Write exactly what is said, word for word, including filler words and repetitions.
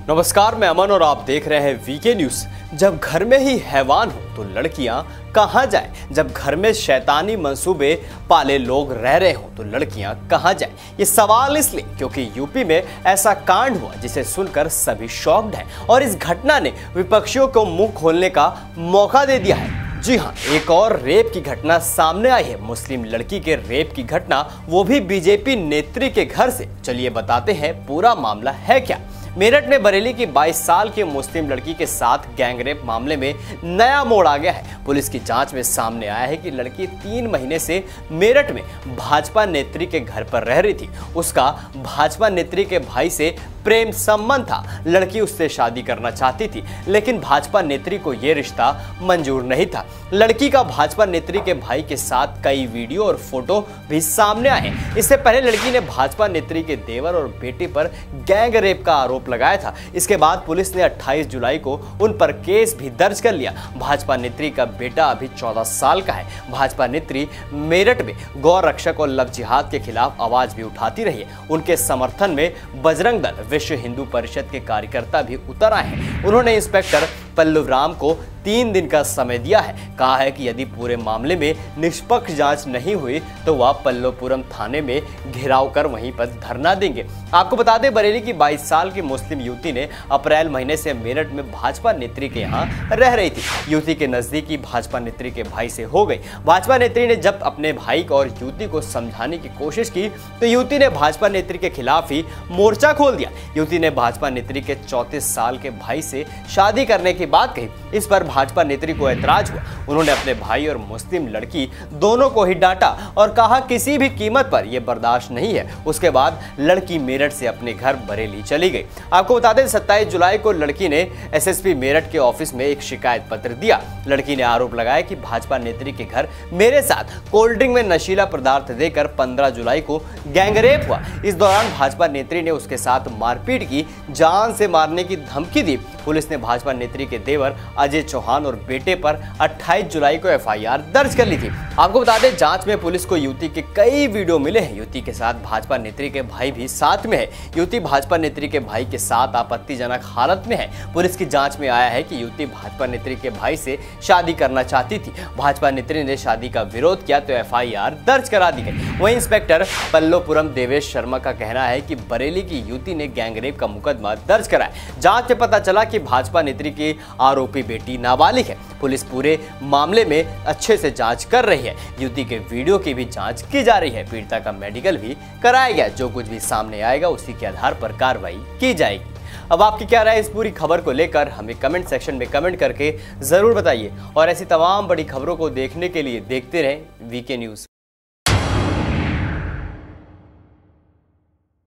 नमस्कार, मैं अमन और आप देख रहे हैं वीके न्यूज। जब घर में ही हैवान हो तो लड़कियां कहां जाएं? जब घर में शैतानी मंसूबे पाले लोग रह रहे हो तो लड़कियां कहां जाएं? ये सवाल इसलिए क्योंकि यूपी में ऐसा कांड हुआ जिसे सुनकर सभी शॉक्ड हैं और इस घटना ने विपक्षियों को मुंह खोलने का मौका दे दिया है। जी हाँ, एक और रेप की घटना सामने आई है। मुस्लिम लड़की के रेप की घटना, वो भी बीजेपी नेत्री के घर से। चलिए बताते हैं पूरा मामला है क्या। मेरठ में बरेली की बाईस साल की मुस्लिम लड़की के साथ गैंगरेप मामले में नया मोड़ आ गया है। पुलिस की जांच में सामने आया है कि लड़की तीन महीने से मेरठ में भाजपा नेत्री के घर पर रह रही थी। उसका भाजपा नेत्री के भाई से प्रेम संबंध था। लड़की उससे शादी करना चाहती थी, लेकिन भाजपा नेत्री को यह रिश्ता मंजूर नहीं था। लड़की का भाजपा नेत्री के भाई के साथ कई वीडियो और फोटो भी सामने आए हैं। इससे पहले लड़की ने भाजपा नेत्री के देवर और बेटे पर गैंग रेप का आरोप लगाया था। इसके बाद पुलिस ने अट्ठाईस जुलाई को उन पर केस भी दर्ज कर लिया। भाजपा नेत्री का बेटा अभी चौदह साल का है। भाजपा नेत्री मेरठ में गौ रक्षक और लव जिहाद के खिलाफ आवाज भी उठाती रही है। उनके समर्थन में बजरंग दल, विश्व हिंदू परिषद के कार्यकर्ता भी उतर आए हैं। उन्होंने इंस्पेक्टर पल्लव राम को तीन दिन का समय दिया है। कहा है कि यदि पूरे मामले में निष्पक्ष जांच नहीं हुई तो वह पल्लवपुरम थाने में घेराव कर वहीं पर धरना देंगे। आपको बता दें, बरेली की बाईस साल की मुस्लिम युवती ने अप्रैल महीने से मेरठ में भाजपा नेत्री के यहाँ रह रही थी। युवती के नजदीकी भाजपा नेत्री के भाई से हो गई। भाजपा नेत्री ने जब अपने भाई और युवती को समझाने की कोशिश की तो युवती ने भाजपा नेत्री के खिलाफ ही मोर्चा खोल दिया। युवती ने भाजपा नेत्री के चौंतीस साल के भाई से शादी करने की बात कही। इस पर भाजपा नेत्री को ऐतराज हुआ। उन्होंने अपने भाई और मुस्लिम लड़की दोनों को ही डांटा और कहा किसी भी कीमत पर यह बर्दाश्त नहीं है। उसके बाद लड़की मेरठ से अपने घर बरेली चली गई। आपको बता दें, सत्ताईस जुलाई को लड़की ने एसएसपी मेरठ के ऑफिस में एक शिकायत पत्र दिया। लड़की ने आरोप लगाया कि भाजपा नेत्री के घर मेरे साथ कोल्ड ड्रिंक में नशीला पदार्थ देकर पंद्रह जुलाई को गैंगरेप हुआ। इस दौरान भाजपा नेत्री ने उसके साथ मारपीट की, जान से मारने की धमकी दी। पुलिस ने भाजपा नेत्री के देवर अजय चौहान और बेटे पर अट्ठाईस जुलाई को एफआईआर दर्ज कर ली थी। आपको बता दें, जांच में पुलिस को युवती के कई वीडियो मिले हैं। युवती के साथ भाजपा नेत्री के भाई भी साथ में है। युवती भाजपा नेत्री के भाई के साथ आपत्तिजनक हालत में है। पुलिस की जांच में आया है कि युवती भाजपा नेत्री के भाई से शादी करना चाहती थी। भाजपा नेत्री ने शादी का विरोध किया तो एफआईआर दर्ज करा दी गई। वहीं इंस्पेक्टर पल्लवपुरम देवेश शर्मा का कहना है कि बरेली की युवती ने गैंगरेप का मुकदमा दर्ज कराया। जांच में पता चला कि भाजपा नेत्री की आरोपी बेटी नाबालिग है। पुलिस पूरे मामले में अच्छे से जांच कर रही है। युवती के वीडियो की भी जांच की जा रही है। पीड़िता का मेडिकल भी कराया गया। जो कुछ भी सामने आएगा उसी के आधार पर कार्रवाई की जाएगी। अब आपकी क्या राय इस पूरी खबर को लेकर हमें कमेंट सेक्शन में कमेंट करके जरूर बताइए और ऐसी तमाम बड़ी खबरों को देखने के लिए देखते रहें वीके न्यूज।